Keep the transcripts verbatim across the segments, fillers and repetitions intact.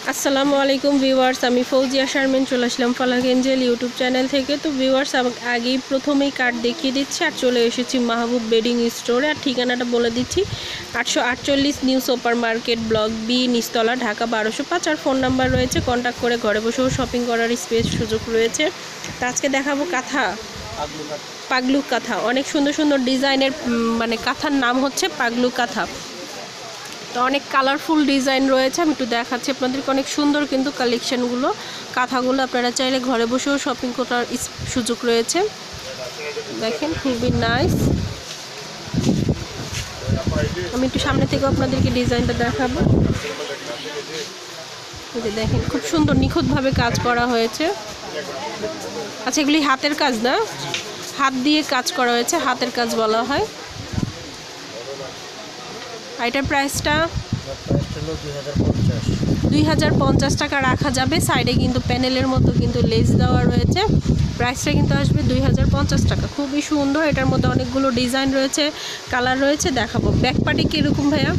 আসসালামু আলাইকুম ভিউয়ার্স, আমি ফৌজিয়া শারমিন চলে আসলাম ফালাক এঞ্জেল ইউটিউব চ্যানেল থেকে। তো ভিউয়ার্স, আগেই প্রথমেই কার্ড দেখিয়ে দিচ্ছি আর চলে এসেছি মাহবুব বেডিং স্টোরে। আর ঠিকানাটা বলে দিচ্ছি, আটশো আটচল্লিশ New Super Market, block B, নিচতলা, ঢাকা বারোশো পাঁচ। আর ফোন নাম্বার রয়েছে, কন্ট্যাক্ট করে ঘরে বসেও শপিং করার স্পেস সুযোগ রয়েছে। তো আজকে দেখাবো কাঁথা, পাগলু কাঁথা। অনেক সুন্দর সুন্দর ডিজাইনের, মানে কাঁথার নাম হচ্ছে পাগলু কাঁথা। তো অনেক কালারফুল ডিজাইন রয়েছে, আমি একটু দেখাচ্ছি আপনাদেরকে। অনেক সুন্দর কিন্তু কালেকশানগুলো, কাঁথাগুলো আপনারা চাইলে ঘরে বসেও শপিং করার সুযোগ রয়েছে। দেখেন, খুবই নাইস। আমি একটু সামনে থেকে আপনাদেরকে ডিজাইনটা দেখাবো। দেখেন, খুব সুন্দর নিখুঁতভাবে কাজ করা হয়েছে। আচ্ছা, এগুলি হাতের কাজ না, হাত দিয়ে কাজ করা হয়েছে, হাতের কাজ বলা হয়। এটার প্রাইসটা দুই হাজার পঞ্চাশ টাকা রাখা যাবে। সাইডে কিন্তু প্যানেলের মতো কিন্তু লেস দেওয়া রয়েছে। প্রাইসটা কিন্তু আসবে দুই হাজার পঞ্চাশ টাকা। খুবই সুন্দর, এটার মধ্যে অনেকগুলো ডিজাইন রয়েছে, কালার রয়েছে, দেখাবো। ব্যাক পার্টি কীরকম ভাইয়া?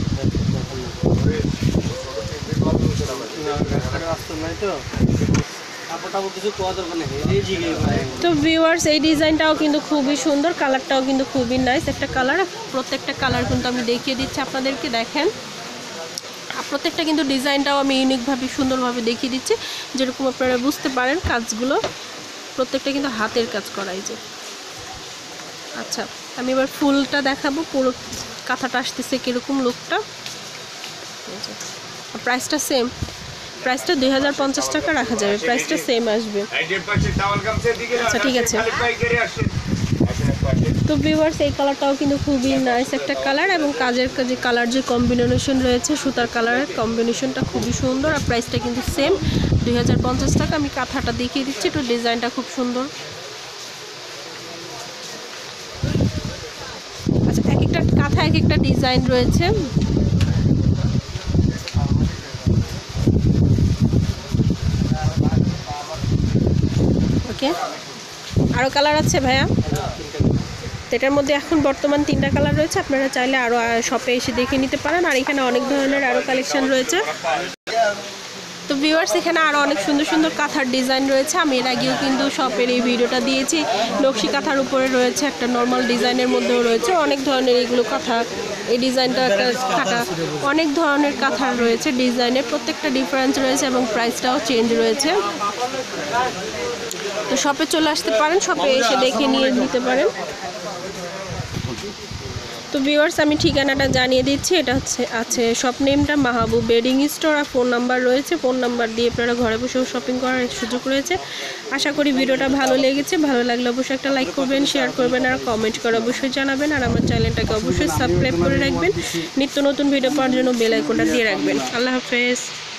তো ভিউয়ার্স, এই ডিজাইনটাও কিন্তু খুবই সুন্দর, কালারটাও কিন্তু খুবই নাইস একটা কালার। প্রত্যেকটা কালার কিন্তু আমি দেখিয়ে দিচ্ছি আপনাদেরকে। দেখেন, প্রত্যেকটা কিন্তু ডিজাইনটাও আমি ইউনিকভাবে সুন্দরভাবে দেখিয়ে দিচ্ছি, যেরকম আপনারা বুঝতে পারেন কাজগুলো। প্রত্যেকটা কিন্তু হাতের কাজ করাই যে। আচ্ছা, আমি এবার ফুলটা দেখাবো, পুরো কাঁথাটা আসতেছে কীরকম লুকটা। প্রাইসটা সেম, প্রাইসটা দুই হাজার পঞ্চাশ টাকা রাখা যাবে, প্রাইসটা সেম আসবে। আচ্ছা, ঠিক আছে। তো ভিউয়ার্স, এই কালারটাও কিন্তু খুবই নাইস একটা কালার, এবং কাজের কাজে কালার যে কম্বিনেশন রয়েছে, সুতার কালারের কম্বিনেশনটা খুবই সুন্দর। আর প্রাইসটা কিন্তু সেম, দুই হাজার পঞ্চাশ টাকা। আমি কাঁথাটা দেখিয়ে দিচ্ছি, একটু ডিজাইনটা খুব সুন্দর। আচ্ছা, এক একটা কাঁথা এক একটা ডিজাইন রয়েছে। ওকে, আরও কালার আছে ভাইয়া? এটার মধ্যে এখন বর্তমান তিনটা কালার রয়েছে, আপনারা চাইলে আরও শপে এসে দেখে নিতে পারেন। আর এখানে অনেক ধরনের আরও কালেকশন রয়েছে। তো ভিউয়ার্স, এখানে আরও অনেক সুন্দর সুন্দর কাঁথার ডিজাইন রয়েছে। আমি এর আগেও কিন্তু শপের এই ভিডিওটা দিয়েছি। নকশি কাঁথার উপরে রয়েছে, একটা নর্মাল ডিজাইনের মধ্যেও রয়েছে, অনেক ধরনের এইগুলো কাঁথা। এই ডিজাইনটা একটা কাঁথা, অনেক ধরনের কাঁথার রয়েছে ডিজাইনের, প্রত্যেকটা ডিফারেন্স রয়েছে এবং প্রাইসটাও চেঞ্জ রয়েছে। তো শপে চলে আসতে পারেন, শপে এসে দেখে নিয়ে নিতে পারেন। তো ভিউয়ার্স, আমি ঠিকানাটা জানিয়ে দিচ্ছি। এটা হচ্ছে আছে শপ নেমটা মাহবুব বেডিং স্টোর, আর ফোন নাম্বার রয়েছে। ফোন নাম্বার দিয়ে আপনারা ঘরে বসেও শপিং করার সুযোগ রয়েছে। আশা করি ভিডিওটা ভালো লেগেছে। ভালো লাগলে অবশ্যই একটা লাইক করবেন, শেয়ার করবেন, আর কমেন্ট করে অবশ্যই জানাবেন। আর আমার চ্যানেলটাকে অবশ্যই সাবস্ক্রাইব করে রাখবেন। নিত্য নতুন ভিডিও পাওয়ার জন্য বেল আইকনটা দিয়ে রাখবেন। আল্লাহ হাফেজ।